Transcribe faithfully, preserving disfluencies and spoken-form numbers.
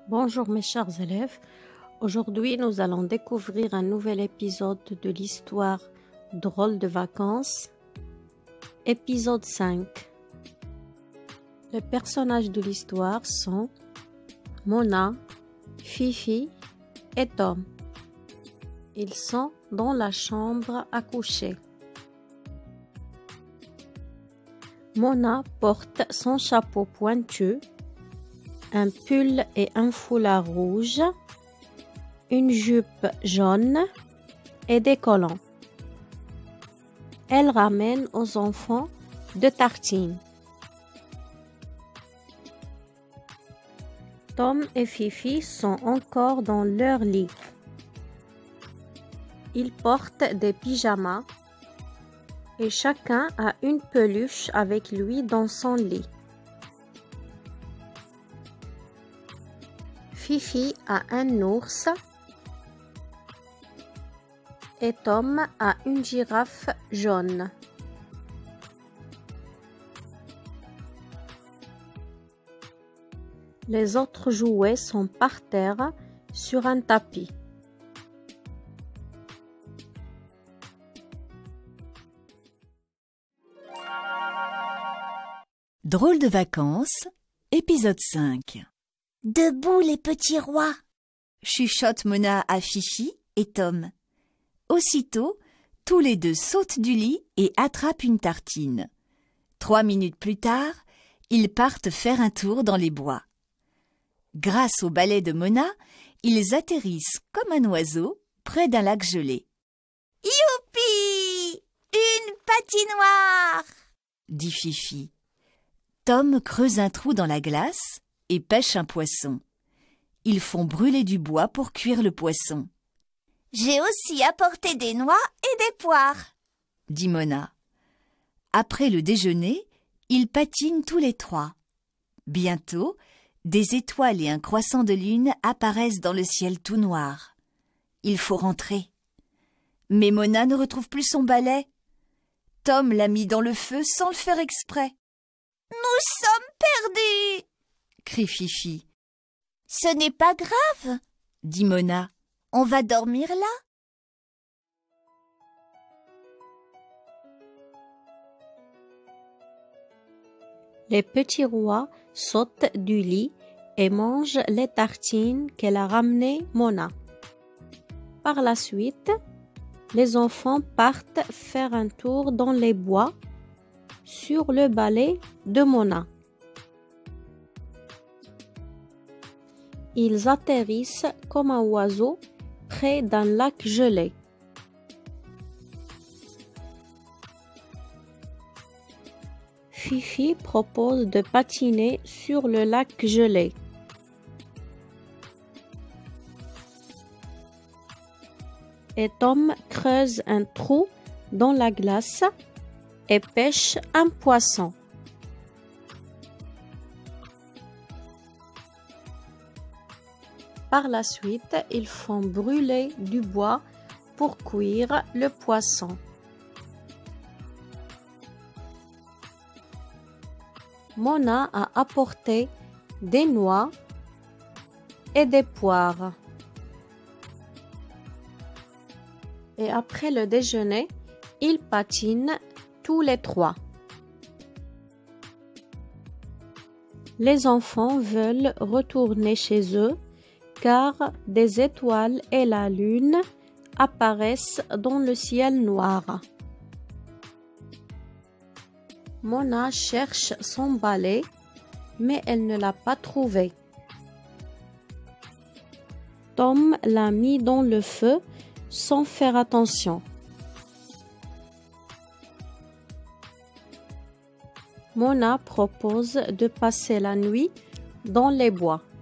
Bonjour mes chers élèves, aujourd'hui nous allons découvrir un nouvel épisode de l'histoire Drôle de vacances, épisode cinq. Les personnages de l'histoire sont Mona, Fifi et Tom. Ils sont dans la chambre à coucher. Mona porte son chapeau pointu, un pull et un foulard rouge, une jupe jaune et des collants. Elle ramène aux enfants deux tartines. Tom et Fifi sont encore dans leur lit. Ils portent des pyjamas et chacun a une peluche avec lui dans son lit. Fifi a un ours et Tom a une girafe jaune. Les autres jouets sont par terre sur un tapis. Drôle de vacances, épisode cinq. Debout les petits rois, Chuchote Mona à Fifi et Tom. Aussitôt, tous les deux sautent du lit et attrapent une tartine. Trois minutes plus tard, ils partent faire un tour dans les bois. Grâce au balai de Mona, ils atterrissent comme un oiseau près d'un lac gelé. « Youpi! Une patinoire !» dit Fifi. Tom creuse un trou dans la glace et pêche un poisson. Ils font brûler du bois pour cuire le poisson. « J'ai aussi apporté des noix et des poires !» dit Mona. Après le déjeuner, ils patinent tous les trois. Bientôt, des étoiles et un croissant de lune apparaissent dans le ciel tout noir. Il faut rentrer. Mais Mona ne retrouve plus son balai. Tom l'a mis dans le feu sans le faire exprès. « Nous sommes perdus !» crie Fifi. « Ce n'est pas grave, » dit Mona. « On va dormir là. » Les petits rois sautent du lit et mangent les tartines qu'elle a ramenées Mona. Par la suite, les enfants partent faire un tour dans les bois sur le balai de Mona. Ils atterrissent comme un oiseau près d'un lac gelé. Fifi propose de patiner sur le lac gelé. Et Tom creuse un trou dans la glace et pêche un poisson. Par la suite, ils font brûler du bois pour cuire le poisson. Mona a apporté des noix et des poires. Et après le déjeuner, ils patinent tous les trois. Les enfants veulent retourner chez eux car des étoiles et la lune apparaissent dans le ciel noir. Mona cherche son balai, mais elle ne l'a pas trouvé. Tom l'a mis dans le feu sans faire attention. Mona propose de passer la nuit dans les bois.